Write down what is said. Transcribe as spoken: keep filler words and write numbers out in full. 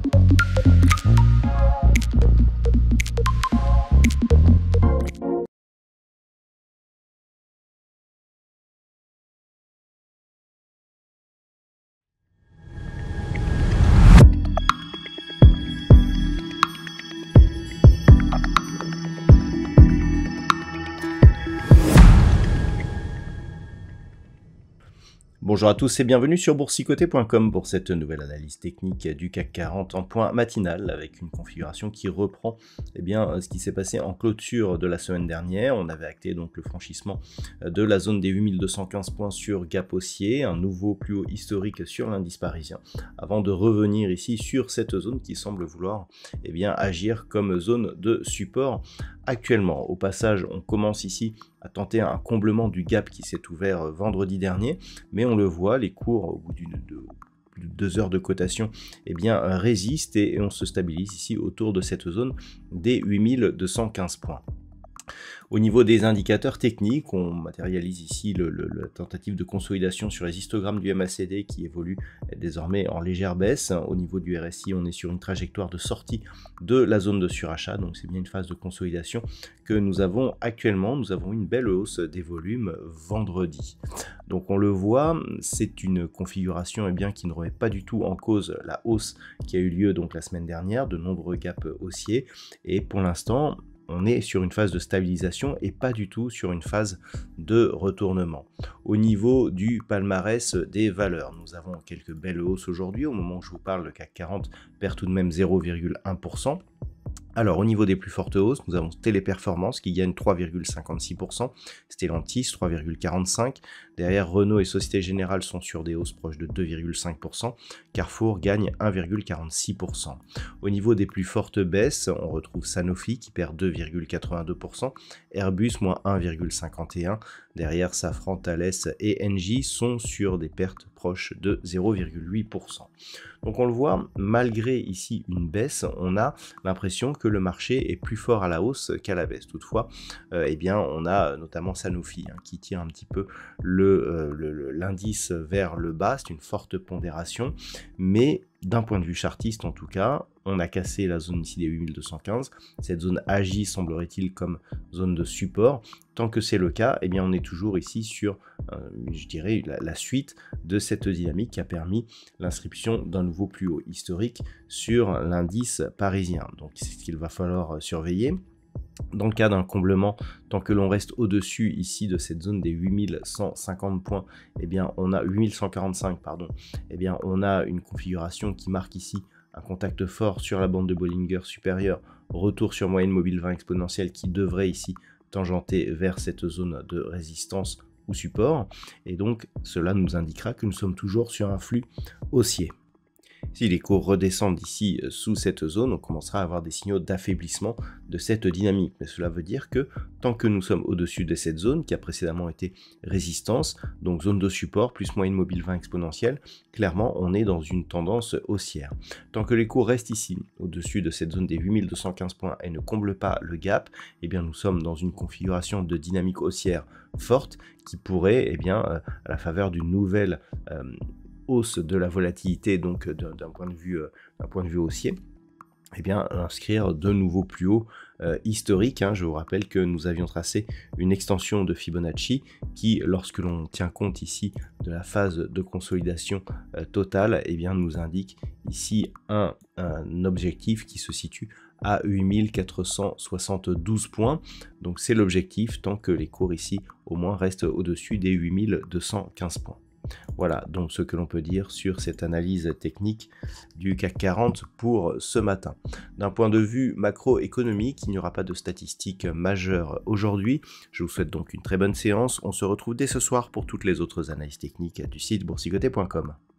Bonjour à tous et bienvenue sur boursicoté point com pour cette nouvelle analyse technique du C A C quarante en point matinal avec une configuration qui reprend eh bien, ce qui s'est passé en clôture de la semaine dernière. On avait acté donc le franchissement de la zone des huit mille deux cent quinze points sur gap haussier, un nouveau plus haut historique sur l'indice parisien, avant de revenir ici sur cette zone qui semble vouloir eh bien, agir comme zone de support actuellement. Au passage, on commence ici à tenter un comblement du gap qui s'est ouvert vendredi dernier, mais on le voit, les cours au bout d'une de plus de deux heures de cotation eh bien, résistent et on se stabilise ici autour de cette zone des huit mille deux cent quinze points. Au niveau des indicateurs techniques, on matérialise ici le, le, la tentative de consolidation sur les histogrammes du M A C D qui évolue désormais en légère baisse. Au niveau du R S I, on est sur une trajectoire de sortie de la zone de surachat, donc c'est bien une phase de consolidation que nous avons actuellement. Nous avons une belle hausse des volumes vendredi. Donc on le voit, c'est une configuration eh bien, qui ne remet pas du tout en cause la hausse qui a eu lieu donc la semaine dernière, de nombreux gaps haussiers, et pour l'instant, on est sur une phase de stabilisation et pas du tout sur une phase de retournement. Au niveau du palmarès des valeurs, nous avons quelques belles hausses aujourd'hui. Au moment où je vous parle, le C A C quarante perd tout de même zéro virgule un pour cent. Alors au niveau des plus fortes hausses, nous avons Téléperformance qui gagne trois virgule cinquante-six pour cent, Stellantis trois virgule quarante-cinq pour cent, derrière Renault et Société Générale sont sur des hausses proches de deux virgule cinq pour cent, Carrefour gagne un virgule quarante-six pour cent. Au niveau des plus fortes baisses, on retrouve Sanofi qui perd deux virgule quatre-vingt-deux pour cent, Airbus moins un virgule cinquante et un pour cent, derrière Safran, Thales et Engie sont sur des pertes proches de zéro virgule huit pour cent. Donc on le voit, malgré ici une baisse, on a l'impression que le marché est plus fort à la hausse qu'à la baisse. Toutefois, euh, eh bien, on a notamment Sanofi hein, qui tire un petit peu le, euh, le, l'indice vers le bas, c'est une forte pondération, mais d'un point de vue chartiste en tout cas, on a cassé la zone ici des huit mille deux cent quinze, cette zone agit semblerait-il comme zone de support. Tant que c'est le cas, eh bien on est toujours ici sur, euh, je dirais, la, la suite de cette dynamique qui a permis l'inscription d'un nouveau plus haut historique sur l'indice parisien. Donc c'est ce qu'il va falloir surveiller. Dans le cas d'un comblement, tant que l'on reste au-dessus ici de cette zone des huit mille cent cinquante points, eh bien on a huit mille cent quarante-cinq pardon, eh bien on a une configuration qui marque ici un contact fort sur la bande de Bollinger supérieure, retour sur moyenne mobile vingt exponentielle qui devrait ici tangenter vers cette zone de résistance ou support, et donc cela nous indiquera que nous sommes toujours sur un flux haussier. Si les cours redescendent ici sous cette zone, on commencera à avoir des signaux d'affaiblissement de cette dynamique. Mais cela veut dire que tant que nous sommes au-dessus de cette zone qui a précédemment été résistance, donc zone de support plus moyenne mobile vingt exponentielle, clairement on est dans une tendance haussière. Tant que les cours restent ici au-dessus de cette zone des huit mille deux cent quinze points et ne comblent pas le gap, eh bien nous sommes dans une configuration de dynamique haussière forte qui pourrait, eh bien, à la faveur d'une nouvelle euh, hausse de la volatilité, donc d'un point de vue, d'un point de vue haussier, eh bien, inscrire de nouveaux plus hauts euh, historiques. Hein. Je vous rappelle que nous avions tracé une extension de Fibonacci qui, lorsque l'on tient compte ici de la phase de consolidation euh, totale, eh bien, nous indique ici un, un objectif qui se situe à huit mille quatre cent soixante-douze points. Donc c'est l'objectif tant que les cours ici au moins restent au-dessus des huit mille deux cent quinze points. Voilà donc ce que l'on peut dire sur cette analyse technique du C A C quarante pour ce matin. D'un point de vue macroéconomique, il n'y aura pas de statistiques majeures aujourd'hui. Je vous souhaite donc une très bonne séance. On se retrouve dès ce soir pour toutes les autres analyses techniques du site boursicoté point com.